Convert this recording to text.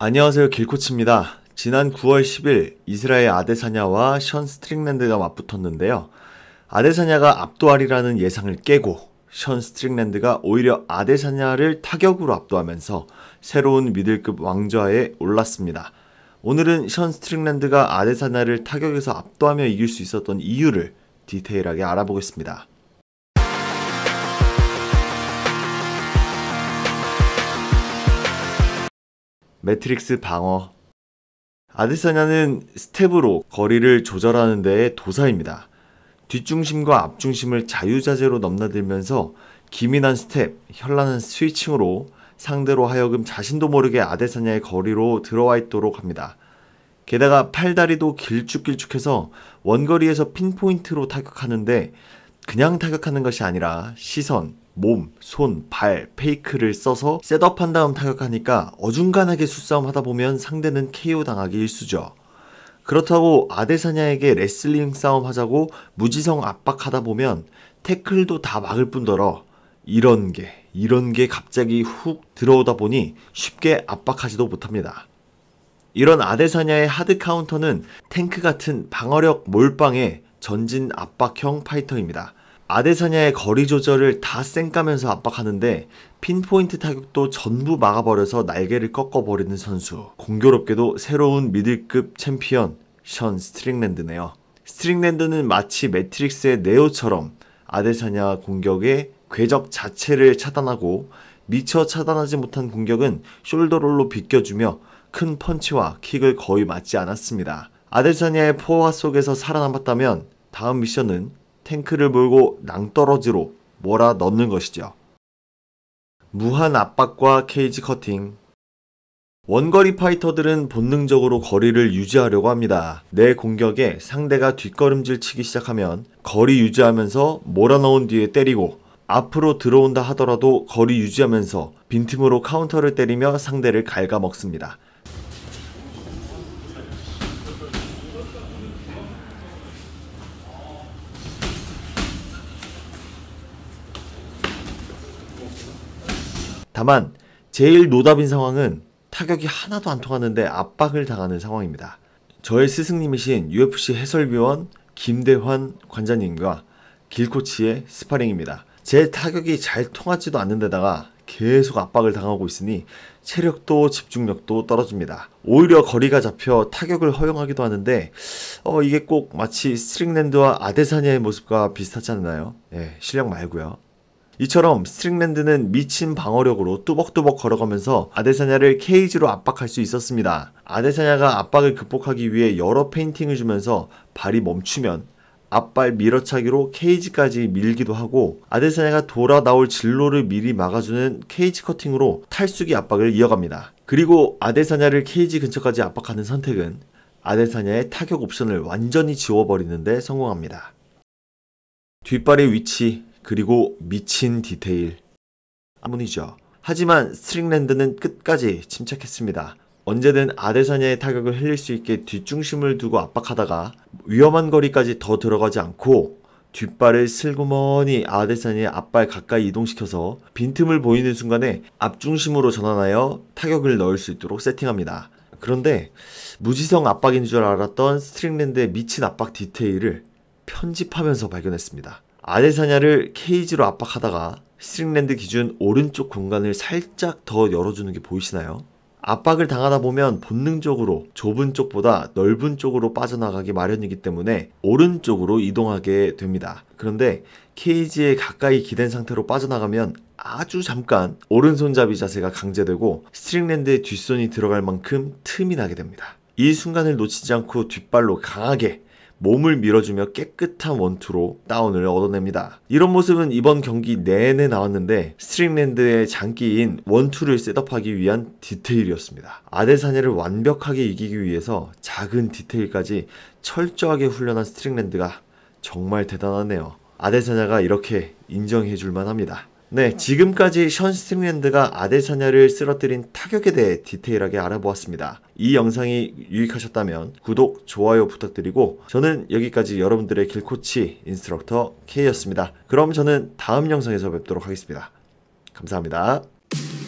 안녕하세요, 길코치입니다. 지난 9월 10일 이스라엘 아데사냐와 션 스트릭랜드가 맞붙었는데요. 아데사냐가 압도하리라는 예상을 깨고 션 스트릭랜드가 오히려 아데사냐를 타격으로 압도하면서 새로운 미들급 왕좌에 올랐습니다. 오늘은 션 스트릭랜드가 아데사냐를 타격에서 압도하며 이길 수 있었던 이유를 디테일하게 알아보겠습니다. 매트릭스 방어. 아데사냐는 스텝으로 거리를 조절하는 데의 도사입니다. 뒷중심과 앞중심을 자유자재로 넘나들면서 기민한 스텝, 현란한 스위칭으로 상대로 하여금 자신도 모르게 아데사냐의 거리로 들어와 있도록 합니다. 게다가 팔다리도 길쭉길쭉해서 원거리에서 핀포인트로 타격하는데 그냥 타격하는 것이 아니라 시선, 몸, 손, 발, 페이크를 써서 셋업한 다음 타격하니까 어중간하게 수싸움 하다 보면 상대는 KO 당하기 일쑤죠. 그렇다고 아데사냐에게 레슬링 싸움 하자고 무지성 압박하다 보면 태클도 다 막을 뿐더러 이런 게 갑자기 훅 들어오다 보니 쉽게 압박하지도 못합니다. 이런 아데사냐의 하드 카운터는 탱크 같은 방어력 몰빵의 전진 압박형 파이터입니다. 아데사냐의 거리 조절을 다 쌩까면서 압박하는데 핀포인트 타격도 전부 막아버려서 날개를 꺾어버리는 선수. 공교롭게도 새로운 미들급 챔피언 션 스트릭랜드네요. 스트릭랜드는 마치 매트릭스의 네오처럼 아데사냐 공격의 궤적 자체를 차단하고 미처 차단하지 못한 공격은 숄더롤로 비껴주며 큰 펀치와 킥을 거의 맞지 않았습니다. 아데사냐의 포화 속에서 살아남았다면 다음 미션은 탱크를 몰고 낭떠러지로 몰아 넣는 것이죠. 무한 압박과 케이지 커팅. 원거리 파이터들은 본능적으로 거리를 유지하려고 합니다. 내 공격에 상대가 뒷걸음질 치기 시작하면 거리 유지하면서 몰아넣은 뒤에 때리고 앞으로 들어온다 하더라도 거리 유지하면서 빈틈으로 카운터를 때리며 상대를 갉아먹습니다. 다만 제일 노답인 상황은 타격이 하나도 안 통하는데 압박을 당하는 상황입니다. 저의 스승님이신 UFC 해설위원 김대환 관장님과 길코치의 스파링입니다. 제 타격이 잘 통하지도 않는 데다가 계속 압박을 당하고 있으니 체력도 집중력도 떨어집니다. 오히려 거리가 잡혀 타격을 허용하기도 하는데 이게 꼭 마치 스트릭랜드와 아데사냐의 모습과 비슷하지 않나요? 실력 말고요. 이처럼 스트릭랜드는 미친 방어력으로 뚜벅뚜벅 걸어가면서 아데사냐를 케이지로 압박할 수 있었습니다. 아데사냐가 압박을 극복하기 위해 여러 페인팅을 주면서 발이 멈추면 앞발 밀어차기로 케이지까지 밀기도 하고 아데사냐가 돌아 나올 진로를 미리 막아주는 케이지 커팅으로 탈수기 압박을 이어갑니다. 그리고 아데사냐를 케이지 근처까지 압박하는 선택은 아데사냐의 타격 옵션을 완전히 지워버리는 데 성공합니다. 뒷발의 위치 그리고 미친 디테일 때문이죠. 하지만 스트릭랜드는 끝까지 침착했습니다. 언제든 아데사냐의 타격을 흘릴 수 있게 뒷중심을 두고 압박하다가 위험한 거리까지 더 들어가지 않고 뒷발을 슬그머니 아데사냐의 앞발 가까이 이동시켜서 빈틈을 보이는 순간에 앞중심으로 전환하여 타격을 넣을 수 있도록 세팅합니다. 그런데 무지성 압박인 줄 알았던 스트릭랜드의 미친 압박 디테일을 편집하면서 발견했습니다. 아데사냐를 케이지로 압박하다가 스트릭랜드 기준 오른쪽 공간을 살짝 더 열어주는 게 보이시나요? 압박을 당하다 보면 본능적으로 좁은 쪽보다 넓은 쪽으로 빠져나가기 마련이기 때문에 오른쪽으로 이동하게 됩니다. 그런데 케이지에 가까이 기댄 상태로 빠져나가면 아주 잠깐 오른손잡이 자세가 강제되고 스트릭랜드의 뒷손이 들어갈 만큼 틈이 나게 됩니다. 이 순간을 놓치지 않고 뒷발로 강하게 몸을 밀어주며 깨끗한 원투로 다운을 얻어냅니다. 이런 모습은 이번 경기 내내 나왔는데 스트릭랜드의 장기인 원투를 셋업하기 위한 디테일이었습니다. 아데사냐를 완벽하게 이기기 위해서 작은 디테일까지 철저하게 훈련한 스트릭랜드가 정말 대단하네요. 아데사냐가 이렇게 인정해줄만 합니다. 네, 지금까지 션 스트릭랜드가 아데사냐를 쓰러뜨린 타격에 대해 디테일하게 알아보았습니다. 이 영상이 유익하셨다면 구독, 좋아요 부탁드리고 저는 여기까지 여러분들의 길코치 인스트럭터 K였습니다. 그럼 저는 다음 영상에서 뵙도록 하겠습니다. 감사합니다.